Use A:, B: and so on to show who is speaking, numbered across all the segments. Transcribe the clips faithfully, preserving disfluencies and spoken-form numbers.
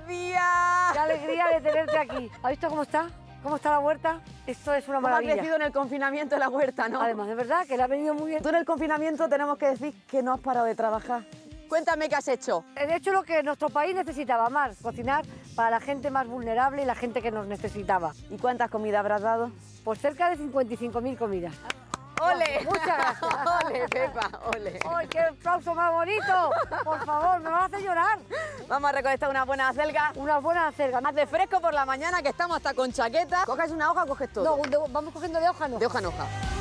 A: días!
B: ¡Qué alegría de tenerte aquí! ¿Has visto cómo está? ¿Cómo está la huerta? Esto es una maravilla.
A: Ha crecido en el confinamiento la huerta, ¿no?
B: Además, de verdad, que le ha venido muy bien.
A: Tú en el confinamiento tenemos que decir que no has parado de trabajar. Cuéntame qué has hecho.
B: He hecho lo que nuestro país necesitaba más, cocinar para la gente más vulnerable y la gente que nos necesitaba.
A: ¿Y cuántas comidas habrás dado?
B: Pues cerca de cincuenta y cinco mil comidas.
A: ¡Ole!
B: Muchas gracias.
A: ¡Ole, Pepa! ¡Ole!
B: ¡Ay, qué aplauso más bonito! Por favor, me vas a hacer llorar.
A: Vamos a recolectar una buena acelga.
B: Una buena acelga.
A: Haz de fresco por la mañana, que estamos hasta con chaqueta. Coges una hoja, coges todo.
B: No, de- vamos cogiendo de hoja en hoja.
A: De hoja en hoja.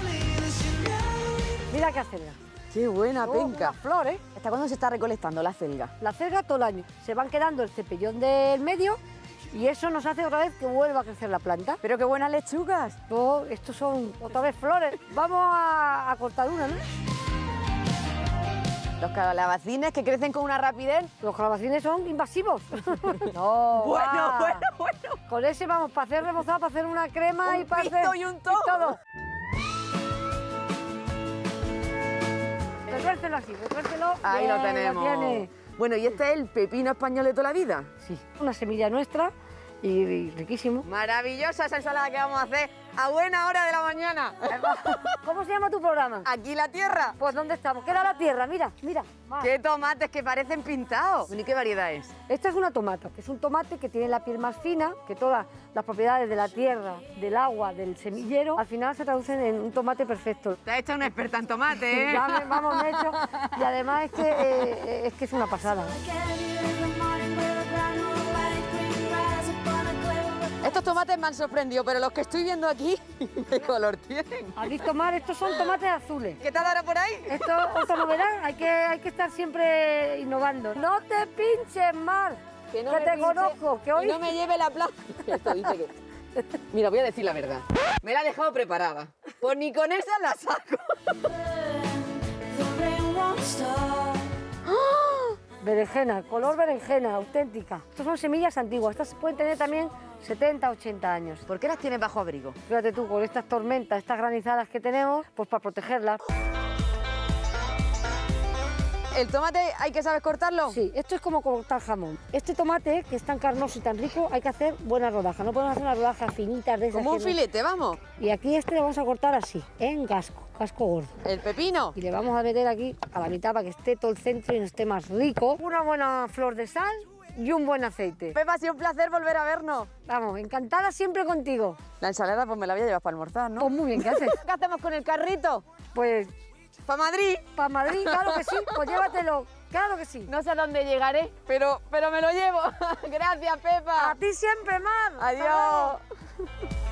B: Mira qué acelga.
A: ¡Qué buena
B: Oh,
A: penca!
B: una flor, ¿eh?
A: ¿Hasta cuándo se está recolectando la acelga?
B: La acelga todo el año. Se van quedando el cepellón del medio y eso nos hace otra vez que vuelva a crecer la planta.
A: ¡Pero qué buenas lechugas!
B: Oh, estos son otra vez flores. Vamos a, a cortar una, ¿no?
A: Los calabacines que crecen con una rapidez.
B: Los calabacines son invasivos. No,
A: Bueno,
B: va.
A: bueno, bueno.
B: Con ese vamos para hacer rebozado, para hacer una crema
A: Un
B: y para
A: pisto
B: hacer...
A: y un todo.
B: Retuércelo así, retuércelo.
A: Ahí lo
B: Bien,
A: tenemos.
B: tiene.
A: Bueno, ¿y este es el pepino español de toda la vida?
B: Sí, una semilla nuestra y, y riquísimo.
A: Maravillosa esa ensalada que vamos a hacer a buena hora de la mañana.
B: ¿Cómo se llama tu programa?
A: Aquí la tierra.
B: Pues ¿dónde estamos? Queda la tierra, mira, mira. va.
A: ¡Qué tomates que parecen pintados! ¿Y qué variedad es?
B: Esta es una tomata, que es un tomate que tiene la piel más fina, que todas las propiedades de la tierra, del agua, del semillero, al final se traducen en un tomate perfecto.
A: Te has hecho una experta en tomate, ¿eh?
B: Ya me- vamos, me he hecho. Y además es que, eh, es que es una pasada.
A: Estos tomates me han sorprendido, pero los que estoy viendo aquí, ¿qué color tienen?
B: ¿Has visto, Mar? Estos son tomates azules.
A: ¿Qué tal ahora por ahí?
B: Esto es otra novedad, hay que, hay que estar siempre innovando. ¡No te pinches, Mar! Que,
A: me
B: te
A: pinche
B: conozco, que hoy...
A: y no me lleve la plaza. Esto dice que... Mira, voy a decir la verdad. Me la he dejado preparada. Pues ni con esa la saco.
B: Berenjena, color berenjena, auténtica. Estas son semillas antiguas, estas pueden tener también setenta, ochenta años.
A: ¿Por qué las tienes bajo abrigo?
B: Fíjate tú, con estas tormentas, estas granizadas que tenemos, pues para protegerlas.
A: ¿El tomate hay que saber cortarlo?
B: Sí, esto es como cortar jamón. Este tomate, que es tan carnoso y tan rico, hay que hacer buena rodaja. No podemos hacer unas rodajas finitas de esas.
A: Como un
B: que no-
A: filete, vamos.
B: Y aquí este le vamos a cortar así, en casco, casco gordo.
A: El pepino.
B: Y le vamos a meter aquí a la mitad para que esté todo el centro y no esté más rico. Una buena flor de sal y un buen aceite.
A: Pepa, ha sido un placer volver a vernos.
B: Vamos, encantada siempre contigo.
A: La ensalada pues me la voy a llevar para almorzar, ¿no?
B: Pues muy bien, ¿qué haces?
A: ¿Qué hacemos con el carrito?
B: Pues
A: ¿Para Madrid?
B: para Madrid, claro que sí, pues llévatelo, claro que sí.
A: No sé a dónde llegaré, pero, pero me lo llevo. Gracias, Pepa.
B: A ti siempre, Mar.
A: Adiós.